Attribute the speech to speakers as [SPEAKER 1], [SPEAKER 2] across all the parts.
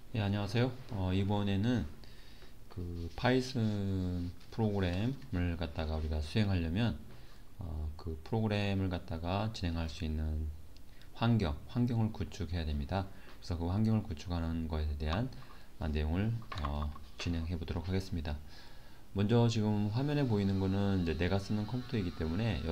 [SPEAKER 1] 예, 안녕하세요. 이번에는 그 파이썬 프로그램을 갖다가 우리가 수행하려면 그 프로그램을 갖다가 진행할 수 있는 환경을 구축해야 됩니다. 그래서 그 환경을 구축하는 것에 대한 내용을 진행해 보도록 하겠습니다. 먼저 지금 화면에 보이는 거는 이제 내가 쓰는 컴퓨터이기 때문에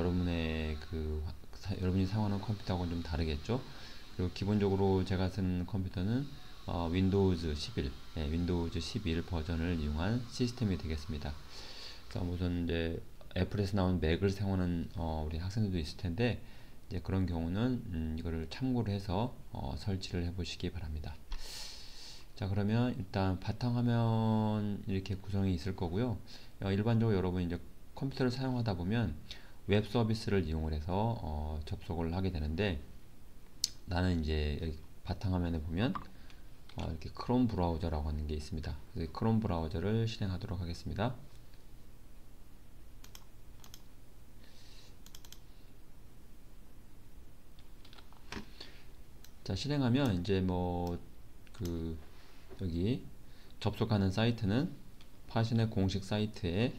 [SPEAKER 1] 여러분이 사용하는 컴퓨터하고는 좀 다르겠죠. 그리고 기본적으로 제가 쓰는 컴퓨터는 윈도우즈 11, 윈도우즈 11 버전을 이용한 시스템이 되겠습니다. 그래서 우선 이제 애플에서 나온 맥을 사용하는 우리 학생들도 있을 텐데 이제 그런 경우는 이거를 참고를 해서 설치를 해 보시기 바랍니다. 자, 그러면 일단 바탕화면 이렇게 구성이 있을 거고요. 일반적으로 여러분이 이제 컴퓨터를 사용하다 보면 웹 서비스를 이용을 해서 접속을 하게 되는데, 나는 이제 여기 바탕화면에 보면 이렇게 크롬 브라우저라고 하는 게 있습니다. 그래서 크롬 브라우저를 실행하도록 하겠습니다. 자, 실행하면 이제 여기 접속하는 사이트는 파이썬의 공식 사이트에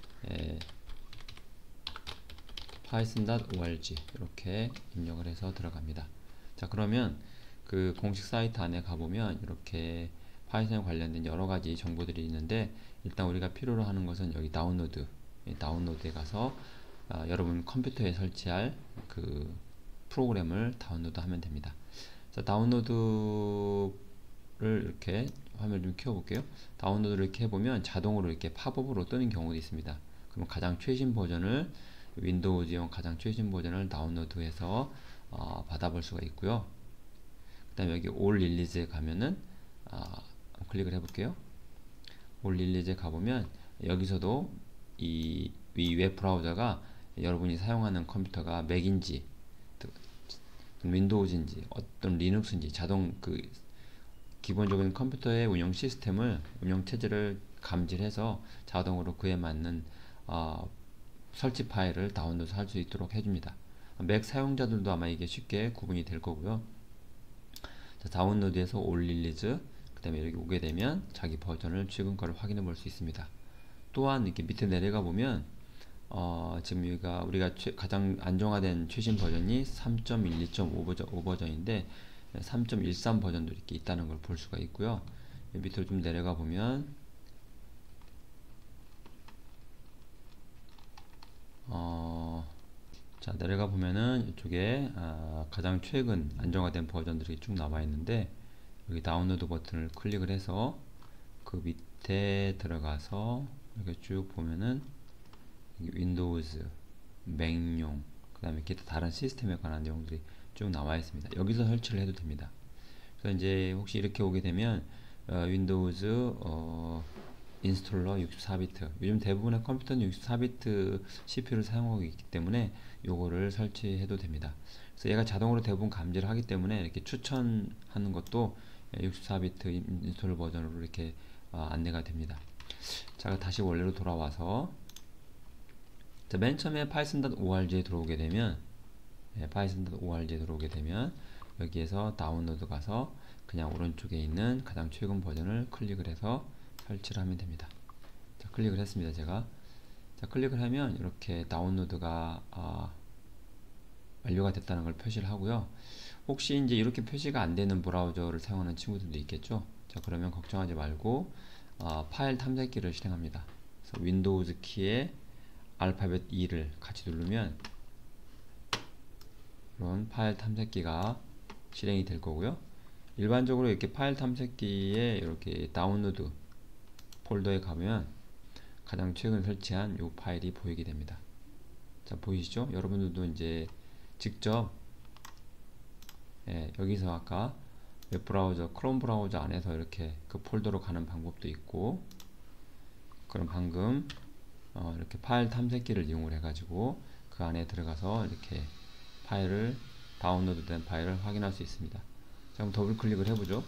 [SPEAKER 1] python.org 이렇게 입력을 해서 들어갑니다. 자, 그러면 그 공식 사이트 안에 가보면 이렇게 파이썬에 관련된 여러가지 정보들이 있는데, 일단 우리가 필요로 하는 것은 여기 다운로드에 가서 여러분 컴퓨터에 설치할 그 프로그램을 다운로드 하면 됩니다. 자, 다운로드를 이렇게 화면을 좀 키워볼게요. 다운로드를 이렇게 해보면 자동으로 이렇게 팝업으로 뜨는 경우도 있습니다. 그럼 가장 최신 버전을, 윈도우즈용 가장 최신 버전을 다운로드해서 받아볼 수가 있고요. 그 다음에 여기 올 릴리즈에 가면은 클릭을 해볼게요. 올 릴리즈에 가보면 여기서도 이 웹 브라우저가 여러분이 사용하는 컴퓨터가 맥인지 윈도우즈인지 어떤 리눅스인지 자동 기본적인 컴퓨터의 운영 체제를 감지해서 자동으로 그에 맞는 설치 파일을 다운로드 할 수 있도록 해줍니다. 맥 사용자들도 아마 이게 쉽게 구분이 될 거고요. 자, 다운로드에서 올 릴리즈, 그 다음에 여기 오게 되면 자기 버전을 최근 거를 확인해 볼 수 있습니다. 또한 이렇게 밑에 내려가 보면 지금 여기가 우리가 가장 안정화된 최신 버전이 3.12.5 버전인데 3.13 버전도 이렇게 있다는 걸 볼 수가 있고요. 밑으로 좀 내려가 보면 자, 내려가 보면은 이쪽에 가장 최근 안정화된 버전들이 쭉 나와 있는데, 여기 다운로드 버튼을 클릭을 해서 그 밑에 들어가서 이렇게 쭉 보면은 윈도우즈, 맥용, 그 다음에 기타 다른 시스템에 관한 내용들이 쭉 나와 있습니다. 여기서 설치를 해도 됩니다. 그래서 이제 혹시 이렇게 오게 되면 윈도우즈 인스톨러 64비트, 요즘 대부분의 컴퓨터는 64비트 CPU를 사용하고 있기 때문에 요거를 설치해도 됩니다. 그래서 얘가 자동으로 대부분 감지를 하기 때문에 이렇게 추천하는 것도 64비트 인스톨 버전으로 이렇게 안내가 됩니다. 자, 다시 원래로 돌아와서, 자, 맨 처음에 python.org에 들어오게 되면 python.org에 들어오게 되면 여기에서 다운로드 가서 그냥 오른쪽에 있는 가장 최근 버전을 클릭을 해서 설치를 하면 됩니다. 자, 클릭을 했습니다. 제가. 자, 클릭을 하면 이렇게 다운로드가 완료가 됐다는 걸 표시를 하고요. 혹시 이제 이렇게 표시가 안 되는 브라우저를 사용하는 친구들도 있겠죠. 자, 그러면 걱정하지 말고 파일 탐색기를 실행합니다. 그래서 윈도우즈 키에 알파벳 E를 같이 누르면 이런 파일 탐색기가 실행이 될 거고요. 일반적으로 이렇게 파일 탐색기에 이렇게 다운로드 폴더에 가면 가장 최근 설치한 이 파일이 보이게 됩니다. 자, 보이시죠? 여러분들도 이제 직접 여기서 아까 웹브라우저, 크롬 브라우저 안에서 이렇게 그 폴더로 가는 방법도 있고, 그럼 방금 이렇게 파일 탐색기를 이용을 해가지고 그 안에 들어가서 이렇게 다운로드 된 파일을 확인할 수 있습니다. 자, 그럼 더블 클릭을 해보죠.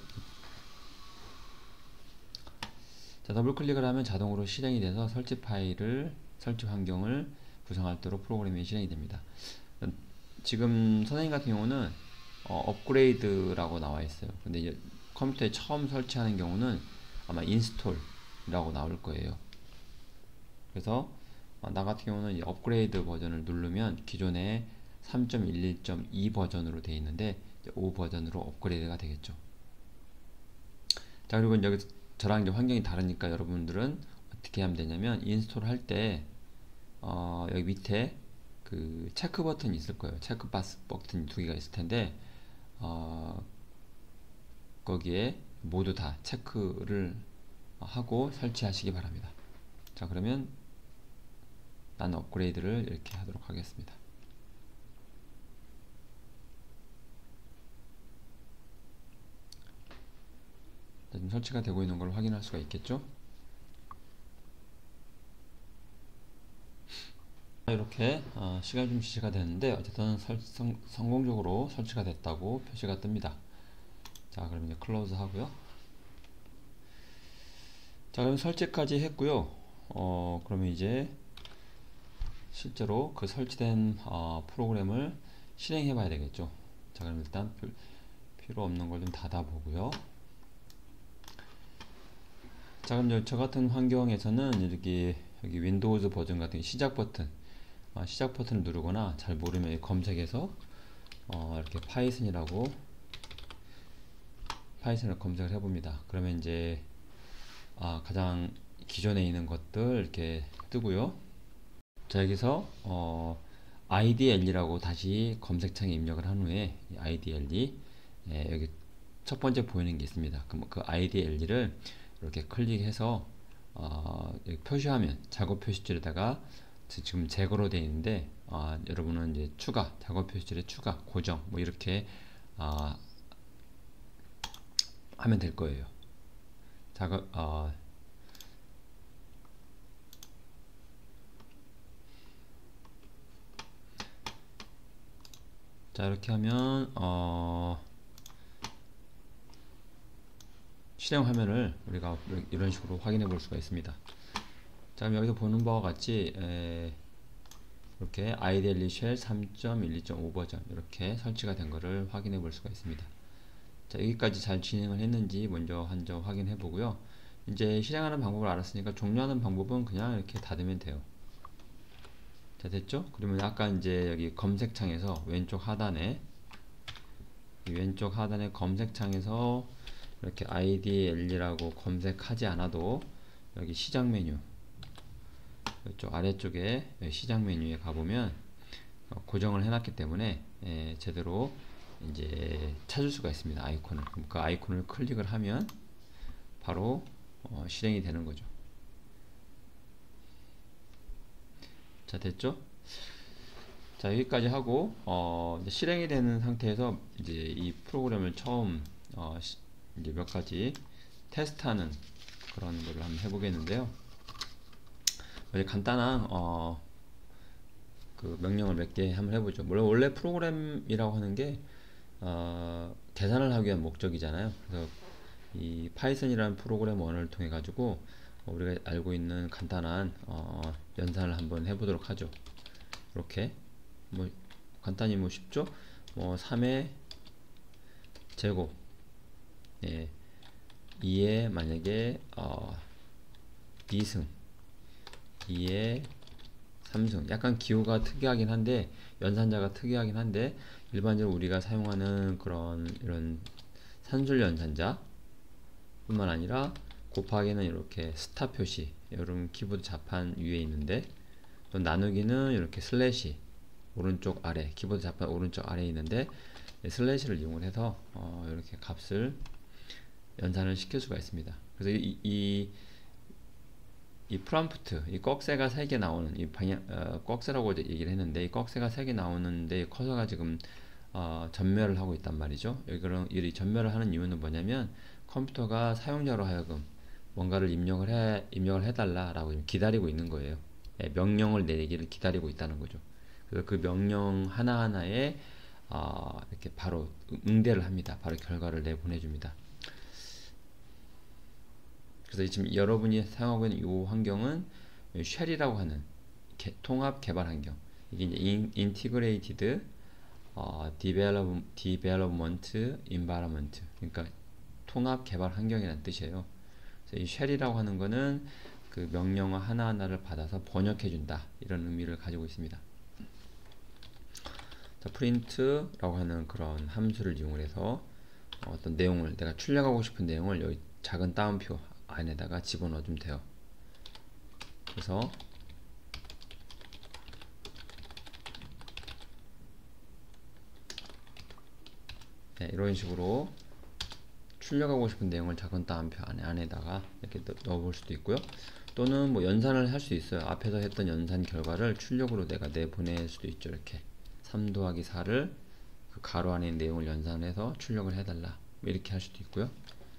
[SPEAKER 1] 자, 더블 클릭을 하면 자동으로 실행이 돼서 설치 환경을 구성하도록 프로그램이 실행이 됩니다. 지금 선생님 같은 경우는 업그레이드라고 나와 있어요. 근데 컴퓨터에 처음 설치하는 경우는 아마 인스톨이라고 나올 거예요. 그래서 나 같은 경우는 업그레이드 버전을 누르면 기존에 3.11.2 버전으로 되어 있는데 5 버전으로 업그레이드가 되겠죠. 자, 그리고 여기 저랑 이제 환경이 다르니까 여러분들은 어떻게 하면 되냐면 인스톨 할 때 여기 밑에 그 체크 버튼이 있을 거예요. 체크 박스 버튼이 두 개가 있을 텐데 거기에 모두 다 체크를 하고 설치하시기 바랍니다. 자, 그러면 나는 업그레이드를 이렇게 하도록 하겠습니다. 지금 설치가 되고 있는 걸 확인할 수가 있겠죠. 이렇게 시간 좀 지체가 됐는데 어쨌든 성공적으로 설치가 됐다고 표시가 뜹니다. 자, 그럼 이제 클로즈 하고요. 자, 그럼 설치까지 했고요. 그러면 이제 실제로 그 설치된 프로그램을 실행해 봐야 되겠죠. 자, 그럼 일단 필요 없는 걸 좀 닫아 보고요. 자, 그럼 저 같은 환경에서는 여기 윈도우즈 버전 같은 시작 버튼을 누르거나 잘 모르면 검색해서 이렇게 파이썬을 검색을 해봅니다. 그러면 이제 가장 기존에 있는 것들 이렇게 뜨고요. 자, 여기서 IDLE라고 다시 검색창에 입력을 한 후에 IDLE 여기 첫 번째 보이는 게 있습니다. 그럼 그 IDLE를 이렇게 클릭해서 여기 표시화면 작업 표시줄에다가 지금 제거로 되어 있는데 여러분은 이제 작업 표시줄에 추가, 고정 뭐 이렇게 하면 될 거예요. 자, 이렇게 하면 실행 화면을 우리가 이런 식으로 확인해 볼 수가 있습니다. 자, 그럼 여기서 보는 바와 같이 이렇게 IDLE 쉘 3.12.5 버전 이렇게 설치가 된 거를 확인해 볼 수가 있습니다. 자, 여기까지 잘 진행을 했는지 먼저 한 점 확인해 보고요. 이제 실행하는 방법을 알았으니까 종료하는 방법은 그냥 이렇게 닫으면 돼요. 자, 됐죠? 그러면 아까 이제 여기 검색창에서 왼쪽 하단에 검색창에서 이렇게 IDLE라고 검색하지 않아도 여기 시작 메뉴 이쪽 아래쪽에 시작 메뉴에 가보면 고정을 해놨기 때문에 제대로 이제 찾을 수가 있습니다. 아이콘을. 그럼 그 아이콘을 클릭을 하면 바로 실행이 되는 거죠. 자, 됐죠? 자, 여기까지 하고 이제 실행이 되는 상태에서 이제 이 프로그램을 처음 이제 몇 가지 테스트하는 그런 거를 한번 해보겠는데요. 간단한 그 명령을 몇 개 한번 해보죠. 물론 원래 프로그램이라고 하는 게 계산을 하기 위한 목적이잖아요. 그래서 이 파이썬이라는 프로그램 원을 통해 가지고 우리가 알고 있는 간단한 연산을 한번 해보도록 하죠. 이렇게 뭐 간단히 뭐 쉽죠. 뭐 3의 제곱 2의 만약에 2승 2의 3승 약간 기호가 특이하긴 한데 연산자가 특이하긴 한데 일반적으로 우리가 사용하는 이런 산술 연산자 뿐만 아니라 곱하기는 이렇게 스타 표시 이런 키보드 자판 위에 있는데 또 나누기는 이렇게 슬래시 오른쪽 아래 키보드 자판 오른쪽 아래에 있는데 슬래시를 이용해서 이렇게 값을 연산을 시킬 수가 있습니다. 그래서 이 프롬프트, 이 꺽쇠가 3개 나오는 이 꺽쇠라고 얘기를 했는데 이 꺽쇠가 3개 나오는데 커서가 지금 전멸을 하고 있단 말이죠. 이 전멸을 하는 이유는 뭐냐면 컴퓨터가 사용자로 하여금 뭔가를 입력을 해달라라고 기다리고 있는 거예요. 명령을 내리기를 기다리고 있다는 거죠. 그래서 그 명령 하나하나에 이렇게 바로 응대를 합니다. 바로 결과를 내보내줍니다. 그래서 지금 여러분이 사용하고 있는 이 환경은 쉘이라고 하는 통합 개발 환경. 이게 이제 Integrated Development Environment. 그러니까 통합 개발 환경이라는 뜻이에요. 그래서 이 쉘이라고 하는 거는 그 명령어 하나하나를 받아서 번역해 준다, 이런 의미를 가지고 있습니다. 자, print라고 하는 그런 함수를 이용해서 어떤 내용을, 내가 출력하고 싶은 내용을 여기 작은 따옴표 안에다가 집어넣어 주면 돼요. 그래서 네, 이런 식으로 출력하고 싶은 내용을 작은 따옴표 안에다가 이렇게 넣어볼 수도 있고요. 또는 뭐 연산을 할 수 있어요. 앞에서 했던 연산 결과를 출력으로 내가 내보낼 수도 있죠. 이렇게 3 더하기 4를 그 가로 안에 있는 내용을 연산해서 출력을 해달라, 이렇게 할 수도 있고요.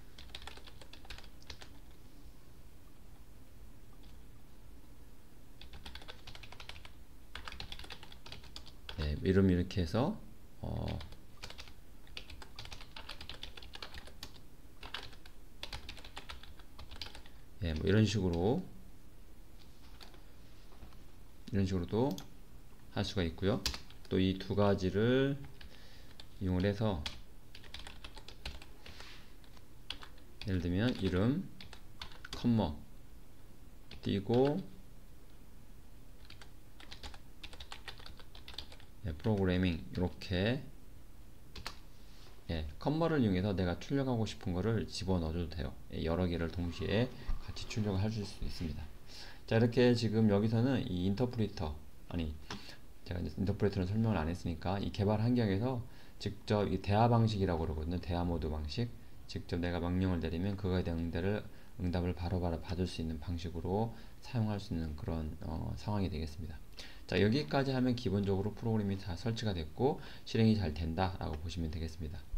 [SPEAKER 1] 네, 이렇게 해서 예, 뭐 이런 식으로도 할 수가 있고요. 또 이 두 가지를 이용을 해서 예를 들면 이름, 컴마 띄고 예, 프로그래밍 이렇게 예, 컴마를 이용해서 내가 출력하고 싶은 거를 집어넣어줘도 돼요. 예, 여러 개를 동시에 같이 출력을 할 수 있습니다. 자, 이렇게 지금 여기서는 이 인터프리터, 아니 제가 이제 인터프리터는 설명을 안 했으니까 이 개발 환경에서 직접 이 대화 방식이라고 그러거든요. 대화 모드 방식. 직접 내가 명령을 내리면 그거에 대한 응답을 바로바로 받을 수 있는 방식으로 사용할 수 있는 그런 상황이 되겠습니다. 자, 여기까지 하면 기본적으로 프로그램이 다 설치가 됐고 실행이 잘 된다 라고 보시면 되겠습니다.